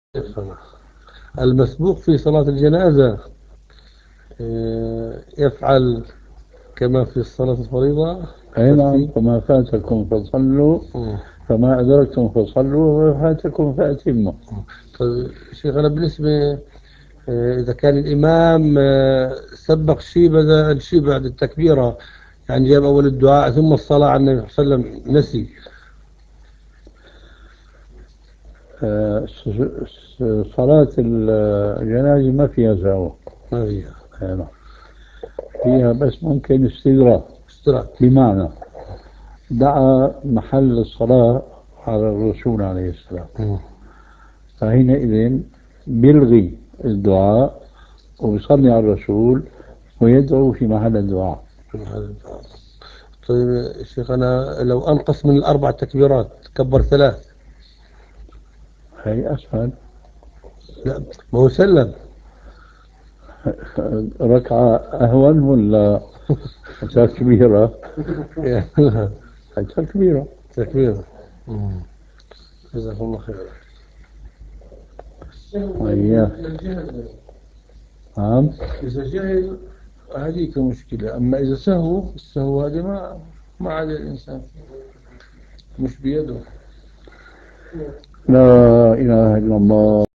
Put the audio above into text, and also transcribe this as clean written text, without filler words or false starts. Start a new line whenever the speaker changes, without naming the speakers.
المسبوق في صلاة الجنازة يفعل كما في الصلاة الفريضة
أي نعم،
ترتيب.
فما فاتكم فصلوا
مم.
فما أدركتم فصلوا وما فاتكم فأتموا.
طيب شيخنا، بالنسبة إذا كان الإمام سبق شيء بدأ الشيء بعد التكبيرة، يعني جاب أول الدعاء ثم الصلاة على النبي صلى الله عليه وسلم نسي.
آه، صلاة الجنازة ما فيها سهو.
ما فيها
أي نعم، فيها بس ممكن استدراك.
اشتراك.
بمعنى دعا محل الصلاة على الرسول عليه السلام،
مم.
فحينئذ بيلغي الدعاء ويصلي على الرسول ويدعو في محل الدعاء.
طيب شيخنا، لو أنقص من الأربع تكبيرات كبر ثلاث.
هي أسهل.
لا، ما هو سلم.
ركعة أهون ولا تكبيرة؟ تكبيرة.
تكبير. جزاكم الله خير.
وإياه. نعم.
إذا جهل هذيك مشكلة، أما إذا سهو السهو هذه ما على الإنسان، مش بيده.
لا إله إلا الله.